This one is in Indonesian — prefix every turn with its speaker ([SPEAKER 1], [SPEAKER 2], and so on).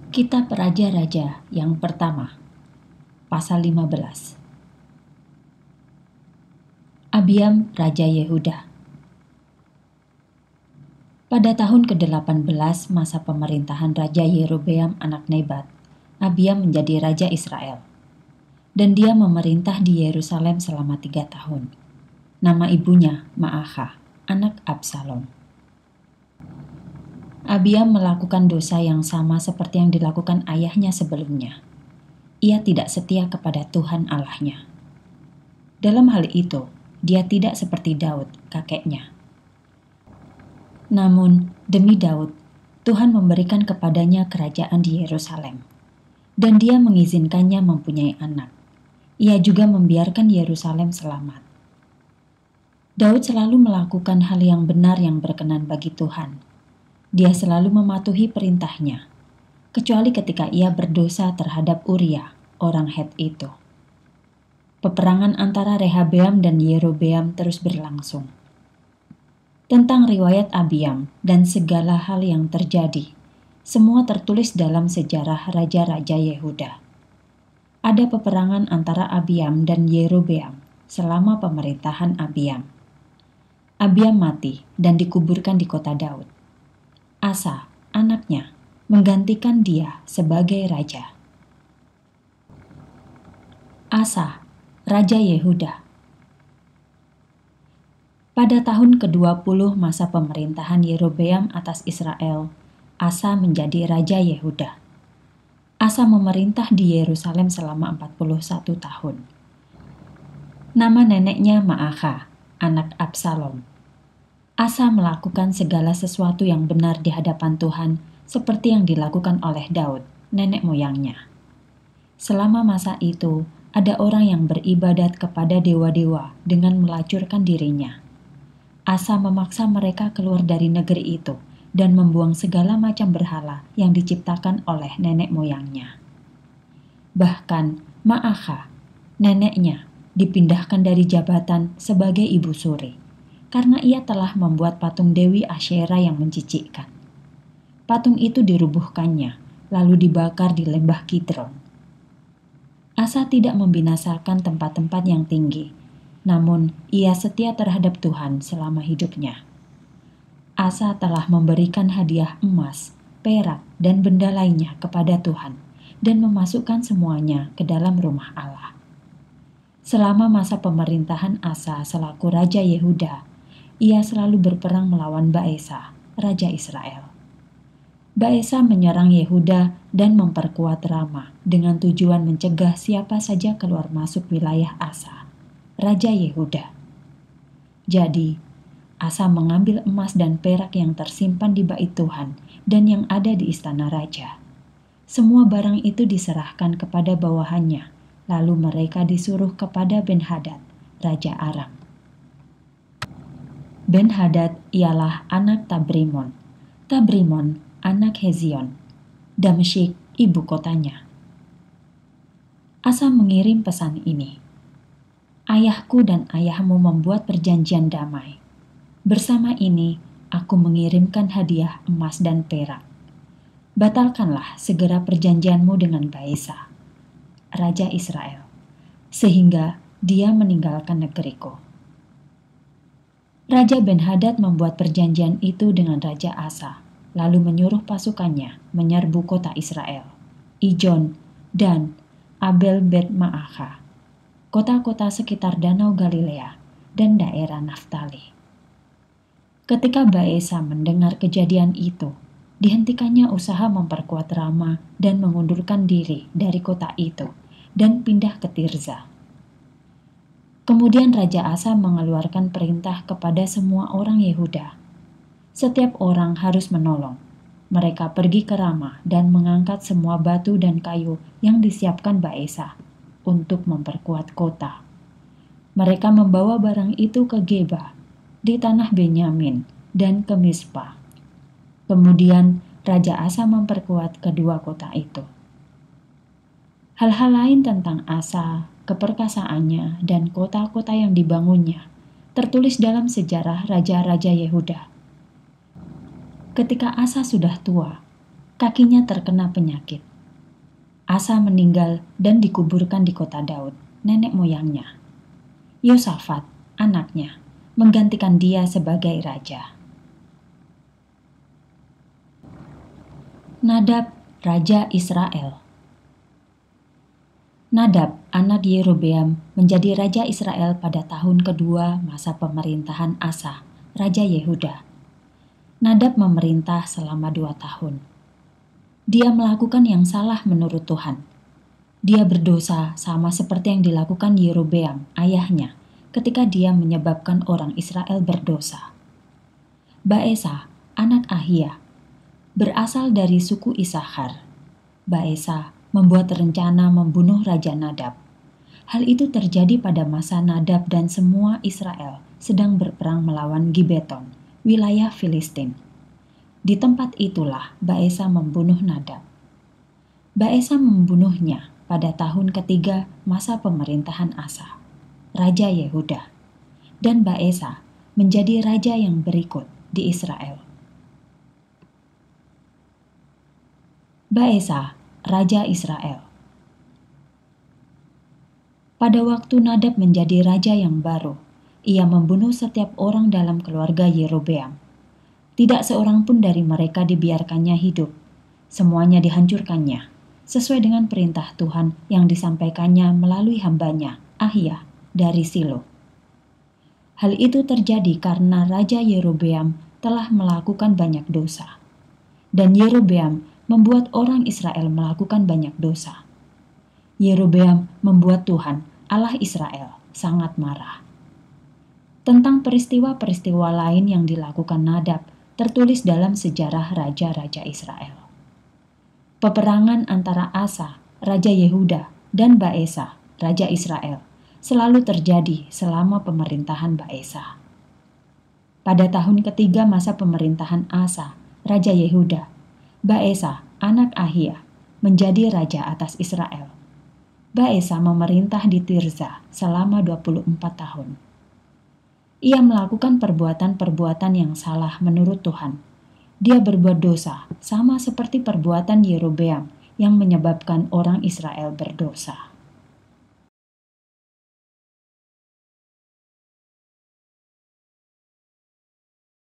[SPEAKER 1] Kitab Raja-Raja yang pertama, pasal 15. Abiam, Raja Yehuda. Pada tahun ke-18 masa pemerintahan Raja Yerobeam anak Nebat, Abiam menjadi Raja Israel. Dan dia memerintah di Yerusalem selama 3 tahun. Nama ibunya Ma'akha, anak Absalom. Abiam melakukan dosa yang sama seperti yang dilakukan ayahnya sebelumnya. Ia tidak setia kepada Tuhan Allahnya. Dalam hal itu, dia tidak seperti Daud, kakeknya. Namun, demi Daud, Tuhan memberikan kepadanya kerajaan di Yerusalem, dan dia mengizinkannya mempunyai anak. Ia juga membiarkan Yerusalem selamat. Daud selalu melakukan hal yang benar yang berkenan bagi Tuhan. Dia selalu mematuhi perintahnya, kecuali ketika ia berdosa terhadap Uria, orang Het itu. Peperangan antara Rehabeam dan Yerobeam terus berlangsung. Tentang riwayat Abiam dan segala hal yang terjadi, semua tertulis dalam sejarah Raja-Raja Yehuda. Ada peperangan antara Abiam dan Yerobeam selama pemerintahan Abiam. Abiam mati dan dikuburkan di kota Daud. Asa, anaknya, menggantikan dia sebagai raja. Asa, Raja Yehuda. Pada tahun ke-20 masa pemerintahan Yerobeam atas Israel, Asa menjadi Raja Yehuda. Asa memerintah di Yerusalem selama 41 tahun. Nama neneknya Ma'akha, anak Absalom. Asa melakukan segala sesuatu yang benar di hadapan Tuhan seperti yang dilakukan oleh Daud, nenek moyangnya. Selama masa itu, ada orang yang beribadat kepada dewa-dewa dengan melacurkan dirinya. Asa memaksa mereka keluar dari negeri itu dan membuang segala macam berhala yang diciptakan oleh nenek moyangnya. Bahkan Ma'akha, neneknya, dipindahkan dari jabatan sebagai ibu suri, karena ia telah membuat patung Dewi Asyera yang menjijikkan. Patung itu dirubuhkannya, lalu dibakar di lembah Kidron. Asa tidak membinasakan tempat-tempat yang tinggi, namun ia setia terhadap Tuhan selama hidupnya. Asa telah memberikan hadiah emas, perak, dan benda lainnya kepada Tuhan, dan memasukkan semuanya ke dalam rumah Allah. Selama masa pemerintahan Asa selaku Raja Yehuda, ia selalu berperang melawan Baesa, Raja Israel. Baesa menyerang Yehuda dan memperkuat Rama dengan tujuan mencegah siapa saja keluar masuk wilayah Asa, Raja Yehuda. Jadi, Asa mengambil emas dan perak yang tersimpan di bait Tuhan dan yang ada di istana raja. Semua barang itu diserahkan kepada bawahannya, lalu mereka disuruh kepada Ben-Hadad, Raja Aram. Ben-Hadad ialah anak Tabrimon, Tabrimon anak Hezion, Damsyik ibu kotanya. Asa mengirim pesan ini. Ayahku dan ayahmu membuat perjanjian damai. Bersama ini, aku mengirimkan hadiah emas dan perak. Batalkanlah segera perjanjianmu dengan Baesa, Raja Israel, sehingga dia meninggalkan negeriku. Raja Ben-Hadad membuat perjanjian itu dengan Raja Asa, lalu menyuruh pasukannya menyerbu kota Israel, Ijon, dan Abel Bet-Ma'akha, kota-kota sekitar Danau Galilea dan daerah Naftali. Ketika Baesa mendengar kejadian itu, dihentikannya usaha memperkuat Rama dan mengundurkan diri dari kota itu dan pindah ke Tirza. Kemudian Raja Asa mengeluarkan perintah kepada semua orang Yehuda. Setiap orang harus menolong. Mereka pergi ke Rama dan mengangkat semua batu dan kayu yang disiapkan Baesa untuk memperkuat kota. Mereka membawa barang itu ke Geba di tanah Benyamin dan ke Mispa. Kemudian Raja Asa memperkuat kedua kota itu. Hal-hal lain tentang Asa, keperkasaannya, dan kota-kota yang dibangunnya tertulis dalam sejarah Raja-Raja Yehuda. Ketika Asa sudah tua, kakinya terkena penyakit. Asa meninggal dan dikuburkan di kota Daud, nenek moyangnya. Yosafat, anaknya, menggantikan dia sebagai raja. Nadab, Raja Israel. Nadab, anak Yerobeam, menjadi raja Israel pada tahun kedua masa pemerintahan Asa, Raja Yehuda. Nadab memerintah selama 2 tahun. Dia melakukan yang salah menurut Tuhan. Dia berdosa sama seperti yang dilakukan Yerobeam, ayahnya, ketika dia menyebabkan orang Israel berdosa. Baesa, anak Ahia, berasal dari suku Isahar. Baesa membuat rencana membunuh Raja Nadab. Hal itu terjadi pada masa Nadab dan semua Israel sedang berperang melawan Gibeton, wilayah Filistin. Di tempat itulah Baesa membunuh Nadab. Baesa membunuhnya pada tahun ketiga masa pemerintahan Asa, Raja Yehuda. Dan Baesa menjadi raja yang berikut di Israel. Baesa, Raja Israel. Pada waktu Nadab menjadi raja yang baru, ia membunuh setiap orang dalam keluarga Yerobeam. Tidak seorang pun dari mereka dibiarkannya hidup. Semuanya dihancurkannya, sesuai dengan perintah Tuhan yang disampaikannya melalui hambanya, Ahia, dari Silo. Hal itu terjadi karena Raja Yerobeam telah melakukan banyak dosa. Dan Yerobeam membuat orang Israel melakukan banyak dosa. Yerobeam membuat Tuhan, Allah Israel, sangat marah. Tentang peristiwa-peristiwa lain yang dilakukan Nadab tertulis dalam sejarah raja-raja Israel. Peperangan antara Asa, Raja Yehuda, dan Baesa, Raja Israel, selalu terjadi selama pemerintahan Baesa. Pada tahun ketiga masa pemerintahan Asa, Raja Yehuda, Baesa, anak Ahia, menjadi raja atas Israel. Baesa memerintah di Tirza selama 24 tahun. Ia melakukan perbuatan-perbuatan yang salah menurut Tuhan. Dia berbuat dosa sama seperti perbuatan Yerobeam yang menyebabkan orang Israel berdosa.